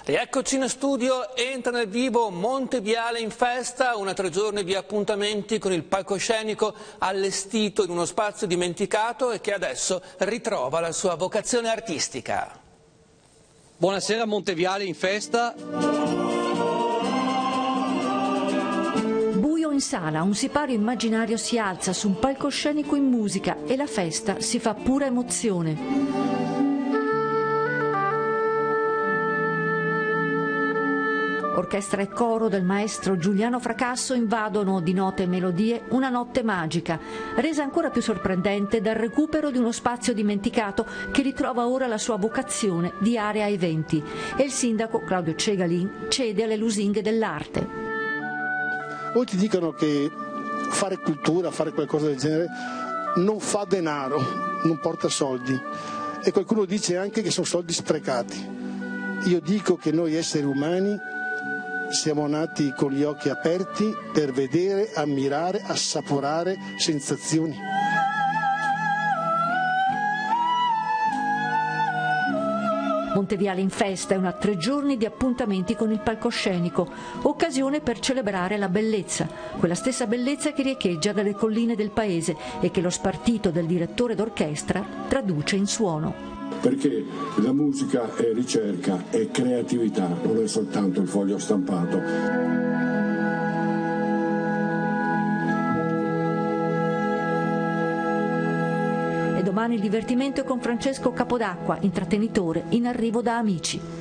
E eccoci in studio, entra nel vivo Monteviale in festa, 3 giorni di appuntamenti con il palcoscenico allestito in uno spazio dimenticato e che adesso ritrova la sua vocazione artistica. Buonasera, Monteviale in festa. Buio in sala, un sipario immaginario si alza su un palcoscenico in musica e la festa si fa pura emozione. Orchestra e coro del maestro Giuliano Fracasso invadono di note e melodie una notte magica, resa ancora più sorprendente dal recupero di uno spazio dimenticato che ritrova ora la sua vocazione di area eventi. E il sindaco Claudio Cegalin cede alle lusinghe dell'arte. Molti dicono che fare cultura, fare qualcosa del genere non fa denaro, non porta soldi, e qualcuno dice anche che sono soldi sprecati. Io dico che noi esseri umani siamo nati con gli occhi aperti per vedere, ammirare, assaporare sensazioni. Monteviale in festa è 3 giorni di appuntamenti con il palcoscenico, occasione per celebrare la bellezza, quella stessa bellezza che riecheggia dalle colline del paese e che lo spartito del direttore d'orchestra traduce in suono. Perché la musica è ricerca, è creatività, non è soltanto il foglio stampato. E domani il divertimento è con Francesco Capodacqua, intrattenitore in arrivo da Amici.